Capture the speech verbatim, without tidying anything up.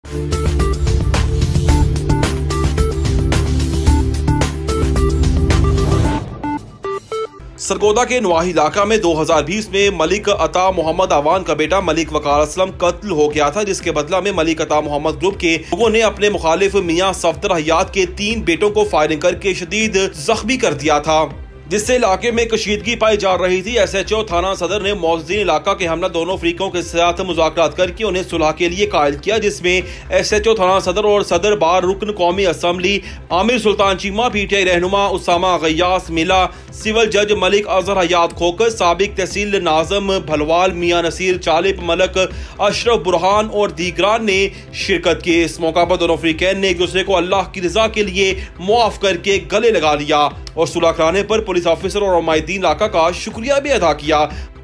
सरगोदा के नवाही इलाका में दो हज़ार बीस में मलिक अता मोहम्मद अवान का बेटा मलिक वकार असलम कत्ल हो गया था, जिसके बदला में मलिक अता मोहम्मद ग्रुप के लोगों ने अपने मुखालिफ मियां सफदर हयात के तीन बेटों को फायरिंग करके शदीद जख्मी कर दिया था, जिससे इलाके में कशीदगी पाई जा रही थी। एस एच ओ थाना सदर ने मौजूदीन इलाका के हमला दोनों फरीकों के साथ मुज़ाकरात करके उन्हें सुलह के लिए कायल किया, जिसमें एस एच ओ थाना सदर और सदर बार रुकन कौमी assembly Aamir Sultan Cheema, P T I रहनुमा उसामा गयास मिला, सिविल जज मलिक अजहर हयात खोकर, साबिक तहसील नाजम भलवाल मियां नसीर चालिप, मलक अशरफ बुरहान और दीगरान ने शिरकत की। इस मौका पर दोनों फरीकैन ने एक दूसरे को अल्लाह की रजा के लिए मुआफ करके गले लगा लिया और सुलह कराने पर पुलिस ऑफिसर और उम्मीदीन इलाका का शुक्रिया भी अदा किया।